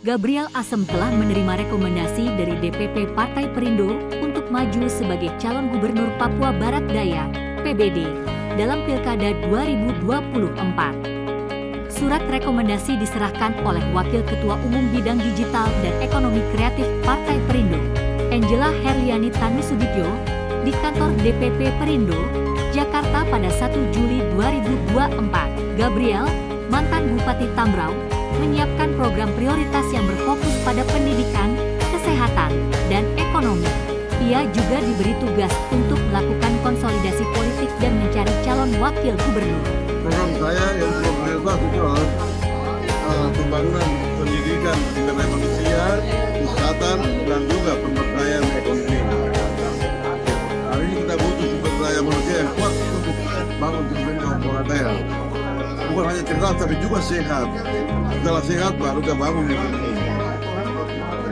Gabriel Asem telah menerima rekomendasi dari DPP Partai Perindo untuk maju sebagai calon gubernur Papua Barat Daya (PBD) dalam Pilkada 2024. Surat rekomendasi diserahkan oleh Wakil Ketua Umum Bidang Digital dan Ekonomi Kreatif Partai Perindo, Angela Herliani Tanusudibyo, di kantor DPP Perindo, Jakarta pada 1 Juli 2024. Gabriel, mantan Bupati Tambrau, menyiapkan program prioritas yang berfokus pada pendidikan, kesehatan, dan ekonomi. Ia juga diberi tugas untuk melakukan konsolidasi politik dan mencari calon wakil gubernur. Program saya yang prioritas itu pembangunan pendidikan sumber daya manusia, kesehatan, dan juga pemberdayaan ekonomi. Hari ini kita butuh sumber daya manusia yang kuat untuk bangun pemerintah daerah. Bukan hanya cerdas tapi juga sehat. Setelah sehat baru kita bangun ekonomi.